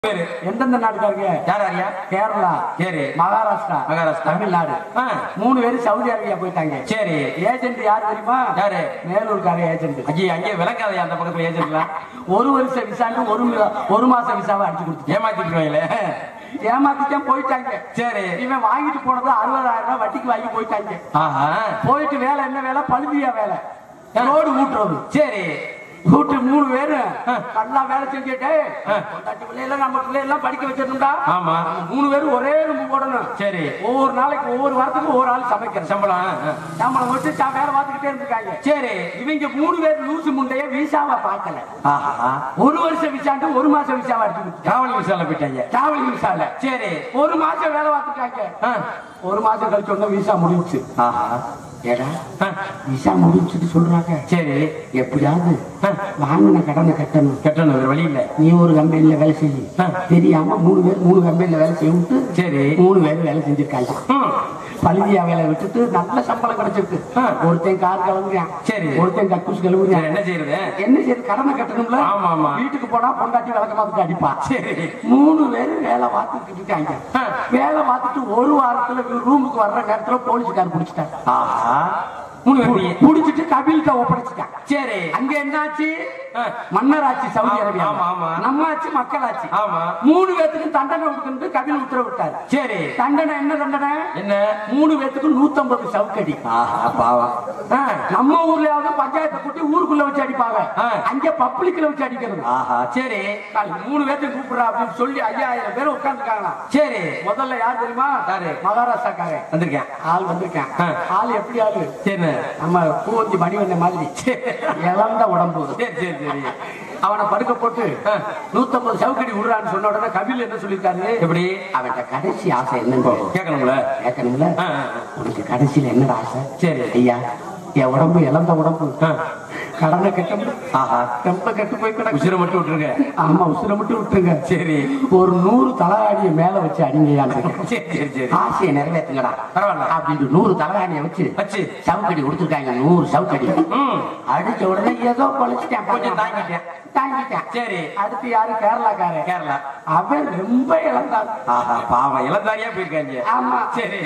எந்தெந்த நாட்டுக்காரங்க? யார் யாரியா? கேரளா, சரி, மகாராஷ்டிரா, தமிழ்நாடு. 3 பேரும் சவுதி அரேபியா போயிட்டாங்க. சரி. ஏஜென்ட் யாரு தெரியுமா? யாரு? மேலூர்கார ஏஜென்ட். ஐயா, அங்கே விளக்காதையா அந்த பக்கத்துல ஏஜென்ட்லாம்? ஒரு வருஷ விசான்னு ஒரு மாசம் விசாவை அடிச்சு கொடுத்து ஏமாத்திட்டுருவாங்களே. ஏமாத்தித்தான் போயிட்டாங்க. சரி. இவன் வாங்கிட்டு போனது 60,000 ரூபாய் வட்டிக்கு வாங்கி போயிட்டாங்க. போயிட்டு வேலை என்ன வேலை? பழுதியா வேலை, ரோடு ஊட்டுறது. சரி, கூட்டு 3 பேரு நல்லா வேலை செஞ்சுட்டு நம்ம பிள்ளைலாம் படிக்க வச்சிருந்தா. ஆமா, 3 பேரும் ஒரே ரூம் போடணும். சரி. ஒவ்வொரு நாளைக்கு ஒவ்வொரு வாரத்துக்கு ஒவ்வொரு ஆள் சமைக்கிற சம்பளம் வச்சு வேலை பார்த்துக்கிட்டே இருந்திருக்காங்க. சரி. இவங்க 3 பேர் லூசு முண்டைய விசாவை பார்க்கல. ஒரு வருஷம் விசாண்டு ஒரு மாசம் விசாவை அடிச்சு டிராவலிங் விசால போயிட்டாங்க. டிராவலிங் விசால. சரி, ஒரு மாசம் வேலை பார்த்துருக்காங்க. ஒரு மாசம் கழிச்சு ஒண்ணு விசா முடிஞ்சுச்சு. ஏடா விசா முடிஞ்சுட்டு சொல்றாங்க. சரி, எப்படியாவது வாங்கின கடனை கட்டணும். ஒரு வழி இல்ல. நீ ஒரு கம்பெனில வேலை செய்ய தெரியாம 3 பேர் 3 கம்பெனில வேலை செய்ய. சரி, 3 பேர் வேலை செஞ்சிருக்காங்க. பழுதியா வேலை விட்டுட்டு நல்ல சம்பளம் கிடைச்சிருக்கு. ஒருத்தன் கார் கலங்குறான். சரி, ஒருத்தன் கக்கூஸ் கழுவுறான். என்ன செய்யறது? கடனை கட்டணும்ல. ஆமா ஆமா. வீட்டுக்கு போனா பொண்டாட்டி விளக்க பார்த்துட்டு அடிப்பா. சரி, 3 பேரும் வேலை பார்த்துட்டு இருக்காங்க. வேலை பார்த்துட்டு ஒரு வாரத்துல ரூமுக்கு வர்ற நேரத்துல போலீஸ்காரர் பிடிச்சிட்டாங்க. முடிச்சிட்டு கபில்கிட்ட ஒப்படைச்சிட்டாங்க. சரி, அங்க என்னாச்சு? மன்னராட்சி சவுதி அரேபியா. நம்ம ஆட்சி மக்களாட்சி. 3 பேத்துக்கு தண்டனை கொடுத்து கபில் உத்தரவிட்டார். சரி, தண்டனை என்ன தண்டனை? என்ன? 3 பேத்துக்கு 150 சவுக்கடி. நம்ம ஊர்லயாவது பஞ்சாயத்தை கூட்டி ஊருக்குள்ள வச்சு அடிப்பாங்க. அங்க பப்ளிக்ல வச்சு அடிக்கிறது. சரி, 3 பேத்துக்கு கூப்பிடுறா அப்படின்னு சொல்லி 5000 பேர் உட்கார்ந்துருக்காங்களா. சரி, முதல்ல யார் தெரியுமா? மகாராஷ்டிராக்காரன் வந்திருக்கேன். ஆள் வந்திருக்கேன். ஆள் எப்படி ஆளு? சரி, நம்ம பூவந்தி மணிவண்ண மாதிரி இழந்த உடம்பு. சரி சரி சரி. அவனை படுக்க போட்டு 150 சவுக்கடி விடுறான்னு சொன்ன உடனே கபில் என்ன சொல்லிருக்காரு? எப்படி? அவன் கடைசி ஆசை என்னன்னு கேட்கணும்ல. உனக்கு கடைசியில என்னடா ஆசை? சரி ஐயா, என் உடம்பு இழந்த உடம்பு, கடனை கட்ட ரொம்ப கெட்டு போய் கிடக்கு. உசுரை மட்டும் விட்டுருங்க. ஆமா, உசுரை மட்டும் விட்டுருங்க. சரி, ஒரு 100 தலகாணிய மேல வச்சு அடிங்கயான்னு. சரி சரி சரி, ஆசையை நிறைவேற்றுங்கடா பரவாயில்ல அப்படின்ட்டு 100 தலகாணிய வச்சு சவுக்கடி கொடுத்துருக்காங்க. 100 சவுக்கடி அடிச்ச உடனே ஏதோ பொழைச்சிட்டேன், கொஞ்சம் தாங்கிட்டேன். சரி, அடுத்து யாரு? கேரளாக்காரன். கேரளா, அவன் ரொம்ப இழந்தான். பாவம், இழந்தாரியா போயிருக்காங்க. ஆமா. சரி,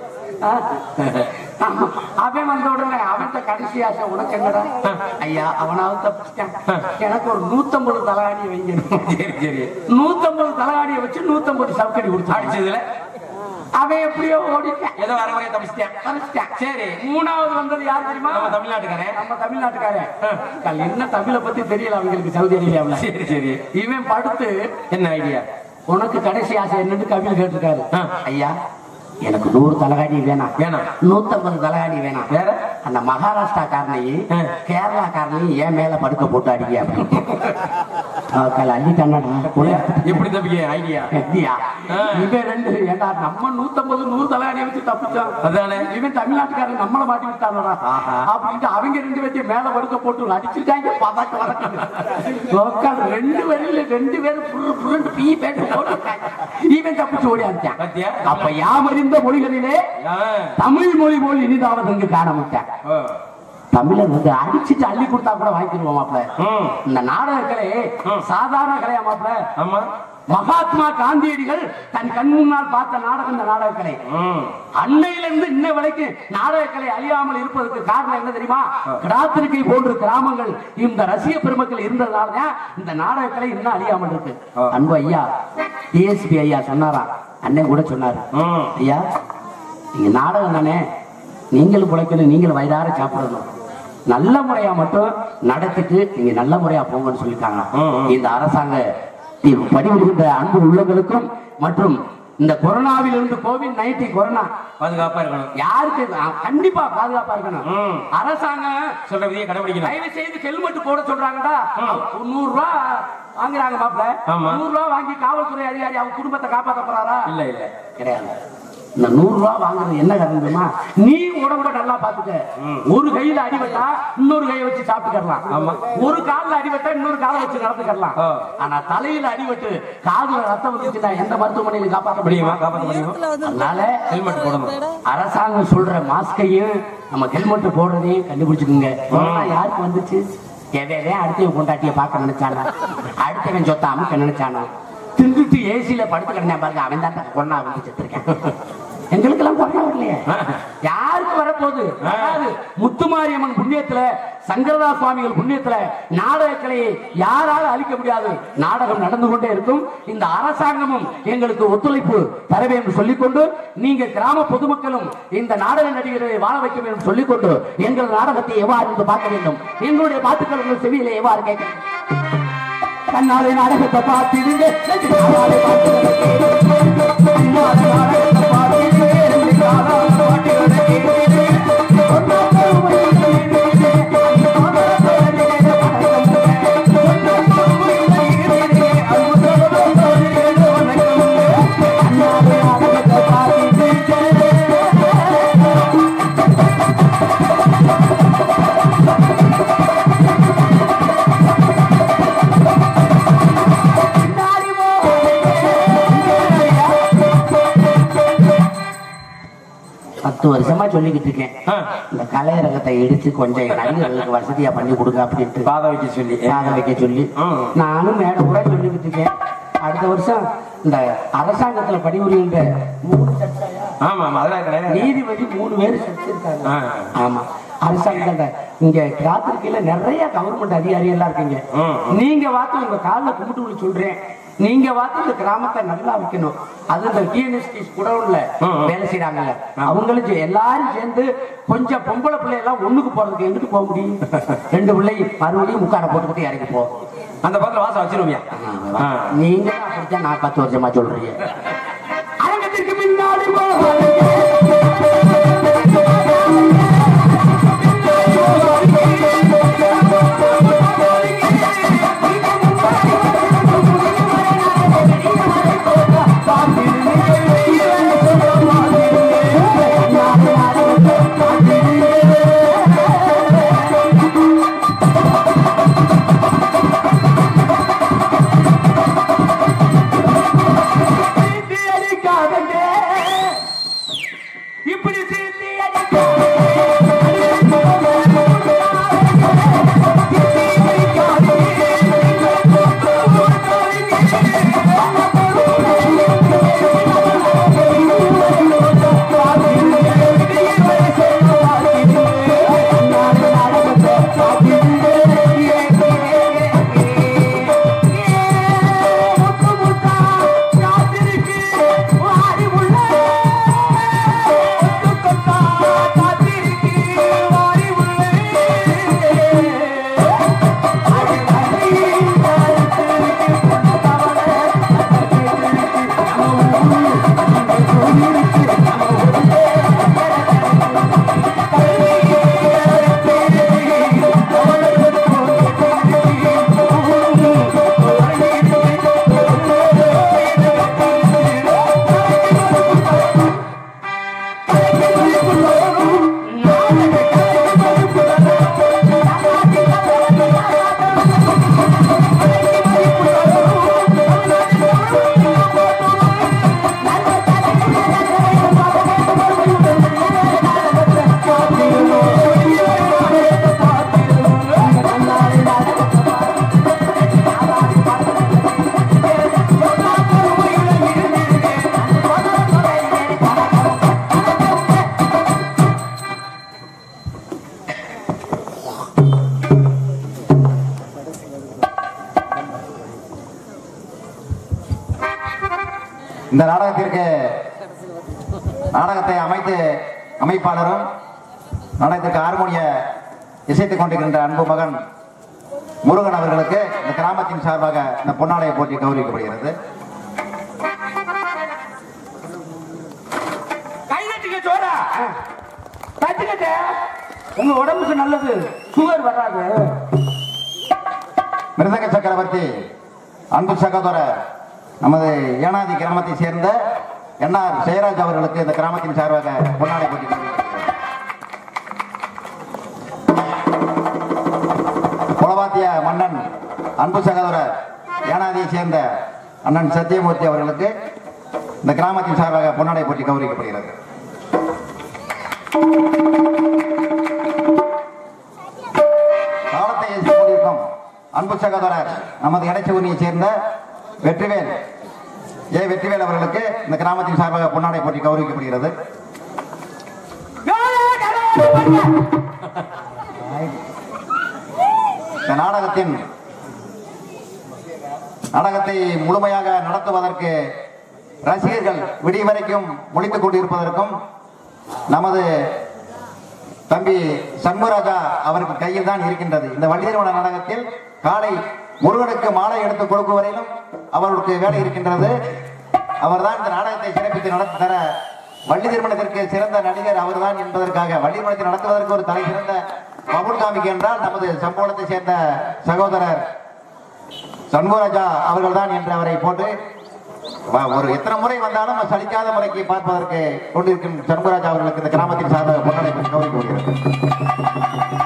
அவன் வந்த உடனே அவன் கடைசி ஆசை உனக்கு என்னடா? ஐயா, அவனாவது தப்பிச்சிட்டான், எனக்கு ஒரு 150 தலகாணியை வைங்க. சரி சரி, 150 தலகாணியை வச்சு 150 சவுக்கடி கொடுத்து அடிச்சதுல அவன் எப்படியோ ஓடிட்டான். ஏதோ அரைவரைய தப்பிச்சிட்டான். சரி, 3வது வந்தது யார் தெரியுமா? நம்ம தமிழ்நாட்டுக்காரன். என்ன தமிழை பத்தி தெரியல அவங்களுக்கு சவுதி அரேபியாவில். சரி சரி, இவன் படுத்து என்ன ஐடியா? உனக்கு கடைசி ஆசை என்னன்னு கபில் கேட்டிருக்காரு. ஐயா, எனக்கு 100 தலகாணி வேணாம், 150 தலகாணி வேணாம். வேற அந்த மகாராஷ்டிரா காரனையும் கேரளா காரனையும் ஏன் மேல படுக்க போட்டு அடிக்க எப்படி தப்பிக்க ஐடியா? இவன் 2 ஏண்டா நம்ம 150 100 தலகாணியை வச்சு தப்பிச்சான். அதானே, இவன் தமிழ்நாட்டுக்காரன் நம்மளை மாட்டி விட்டானடா அப்படின்ட்டு அவங்க 2 பேத்தையும் மேல படுக்க போட்டு அடிச்சுட்டாங்க. 2 பேரும் பீ பேட்டு போட்டுட்டாங்க. இவன் தப்பிச்சு ஓடியாச்சான். அப்ப யாவரின் மொழிகளிலே தமிழ் மொழி போல் இனிதாவது இங்கு காண மாட்டேன். தமிழன் வந்து அடிச்சுட்டு அள்ளி கொடுத்தா கூட வாங்கிடுவோம் மாப்ள. இந்த நாடகங்களே சாதாரண கலையா மாப்ள. மகாத்மா காந்தியடிகள் தன் கண் முன்னால் பார்த்த நாடகம் இந்த நாடகக்கலை. அன்னையிலிருந்து இன்ன வரைக்கும் நாடகக்கலை அழியாமல் இருப்பதற்கு காரணம் என்ன தெரியுமா? கிடாத்திருக்கை போன்ற கிராமங்கள் இந்த ரசிக பெருமக்கள் இருந்ததுனாலதான் இந்த நாடகக்கலை இன்னும் அழியாமல் இருக்கு. அன்பு ஐயா டிஎஸ்பி ஐயா சொன்னாரா, அண்ணன் கூட சொன்னாரு, ஐயா நீங்க நாடகம் தானே, நீங்களும் பிழைக்கணும், நீங்களும் வயிறார சாப்பிடணும், நல்ல முறையா மட்டும் நடத்திட்டு நீங்க நல்ல முறையா போங்கன்னு சொல்லிட்டாங்க. இந்த அரசாங்க படிவிடுகின்ற அன்பு உள்ளவர்களுக்கும் மற்றும் இந்த கொரோனாவில் இருந்து கோவிட்-19 கொரோனா பாதுகாப்பா இருக்கணும். யாருக்கு? கண்டிப்பா பாதுகாப்பா இருக்கணும். அரசாங்கம் சொல்றதையே கடைபிடிக்கணும். தயவு செய்து ஹெல்மெட் போட சொல்றாங்கடா. 100 ரூபாய் வாங்குறாங்க மாப்ள. 100 ரூபாய் வாங்கி காவல்துறை அதிகாரி அவங்க குடும்பத்தை காப்பாற்ற போறாரா? இல்ல இல்ல, கிடையாது. இந்த 100 ரூபாய் வாங்குறது என்ன காரணமா? நீ உடம்புல நல்லா பாத்துக்க. ஒரு கையில அடிபட்டா இன்னொரு கையை வச்சு சாப்பிட்டுக்கலாம். ஒரு காலில் அடிபட்டா இன்னொரு காலை வச்சு நடந்துக்கலாம். ஆனா தலையில அடிபட்டு காதுல ரத்தம் வந்துச்சுன்னா எந்த மருத்துவமனையில காப்பாற்ற முடியுமா? அதனால ஹெல்மெட் போடணும். அரசாங்கம் சொல்ற மாஸ்கையும் நம்ம ஹெல்மெட் போடுறதையும் கண்டுபிடிச்சுக்குங்க. யாருக்கு வந்துச்சு? எதையே அடுத்தவன் கொண்டாட்டிய பார்க்க நினைச்சானா? அடுத்தவன் சொத்த அமுக்க நினைச்சானா? தின்னுட்டு ஏசியில படுத்து கிடந்தேன் பாருங்க, அவன் தான் கொரோனா வந்து செத்துருக்கேன். எங்களுக்கெல்லாம் கொரோனா வரலையே, யாருக்கு வரப்போகுது? முத்துமாரியம்மன் புண்ணியத்துல, சங்கரதாஸ் சுவாமிகள் புண்ணியத்துல நாடகக்கலையை யாரால அழிக்க முடியாது. நாடகம் நடந்து கொண்டே இருக்கும். இந்த அரசாங்கமும் எங்களுக்கு ஒத்துழைப்பு தர வேண்டும் சொல்லிக்கொண்டு, நீங்க கிராம பொதுமக்களும் இந்த நாடக நடிகர்களை வாழ வைக்க வேண்டும் சொல்லிக்கொண்டு, எங்கள் நாடகத்தை எவ்வாறு பார்க்க வேண்டும், எங்களுடைய பாட்டுக்கள் உங்கள் செவியில எவ்வாறு கேட்க கண்ணாலே நாடகத்தை பார்த்திடுங்க, வருஷமா சொல்லிக்கிட்டு இருக்கேன், இந்த கலையரங்கத்தை எடுத்து கொஞ்சம் நடிகர்களுக்கு வசதியா பண்ணி கொடுங்க அப்படின்ட்டு பாத வைக்க சொல்லி நானும் மேடம் கூட சொல்லிக்கிட்டு இருக்கேன். அடுத்த வருஷம் இந்த அரசாங்கத்துல பணிபுரிகின்ற 3 நீதிபதி 3 பேர் செஞ்சிருக்காங்க. ஆமா, அரசாங்கத்துல இங்க ராத்திரிக்கையில நிறைய கவர்மெண்ட் அதிகாரி எல்லாம் இருக்கீங்க. நீங்க பார்த்து உங்க காலில் கும்பிட்டு சொல்றேன், நீங்க பார்த்து இந்த கிராமத்தை நல்லா வைக்கணும். அது இந்த டிஎன்எஸ்டி குடவுன்ல வேலை செய்யறாங்கல்ல, அவங்களும் எல்லாரும் சேர்ந்து கொஞ்சம் பொம்பளை பிள்ளை எல்லாம் ஒண்ணுக்கு போறதுக்கு எங்கிட்டு போக முடியும்? 2 பிள்ளை மறுபடியும் முக்கார போட்டுக்கிட்டு இறங்கி போ, அந்த பக்கத்துல வாசம் வச்சிருவியா? நீங்க அப்படித்தான் நான் 10 வருஷமா சொல்றீங்க. அரங்கத்திற்கு பின்னாடி இந்த நாடகத்தை அமைப்பாளரும் நாடகத்திற்கு ஹார்மோனிய இசைத்துக் கொண்டிருக்கின்ற அன்பு மகன் முருகன் அவர்களுக்கு இந்த கிராமத்தின் சார்பாக இந்த பொன்னாடையை போற்றி கௌரவிக்கப்படுகிறது. உங்க உடம்புக்கு நல்லது, சுகர் வராது. மிருதங்க சக்கரவர்த்தி அன்பு சகோதரர் நமது ஏனாதி கிராமத்தை சேர்ந்த என்ஆர் ஜெயராஜ் அவர்களுக்கு இந்த கிராமத்தின் சார்பாக பொன்னாடை போட்டி. குலவாத்திய மன்னன் அன்பு சகோதரர் ஏனாதியை சேர்ந்த அண்ணன் சத்தியமூர்த்தி அவர்களுக்கு இந்த கிராமத்தின் சார்பாக பொன்னாடை போட்டி கௌரவிக்கப்படுகிறது. காலத்தை ஏற்றிக் கொண்டிருக்கும் அன்பு சகோதரர் நமது இடைச்சூரியை சேர்ந்த வெற்றிவேல் ஏ வெற்றிவேல் அவர்களுக்கு இந்த கிராமத்தின் சார்பாக பொன்னாடை போட்டி கௌரவிக்கப்படுகிறது. இந்த நாடகத்தை முழுமையாக நடத்துவதற்கு ரசிகர்கள் விடிய வரைக்கும் முடித்துக் கொண்டிருப்பதற்கும் நமது தம்பி சண்முகராஜா அவருக்கு கையில் தான் இருக்கின்றது. இந்த வள்ளி திருமண நாடகத்தில் காலை முருகனுக்கு மாலை எடுத்து கொடுக்கும் வரையிலும் அவருக்கு வேலை இருக்கின்றது. அவர்தான் இந்த நாடகத்தை சிறப்பித்து நடத்தி தர வள்ளி திருமணத்திற்கு சிறந்த நடிகர் அவர்தான் என்பதற்காக வள்ளி திருமணத்தை நடத்துவதற்கு ஒரு தலை சிறந்த பவுன் காமிக்க என்றால் நமது சம்பவத்தை சேர்ந்த சகோதரர் சண்முகராஜா அவர்கள் தான் என்று அவரை போட்டு ஒரு எத்தனை முறை வந்தாலும் சலிக்காத முறைக்கு பார்ப்பதற்கு கொண்டிருக்கும் சண்முகராஜா அவர்களுக்கு இந்த கிராமத்தின் சார்பாக பொன்னாடை கௌரவிக்கப்படுகிறது.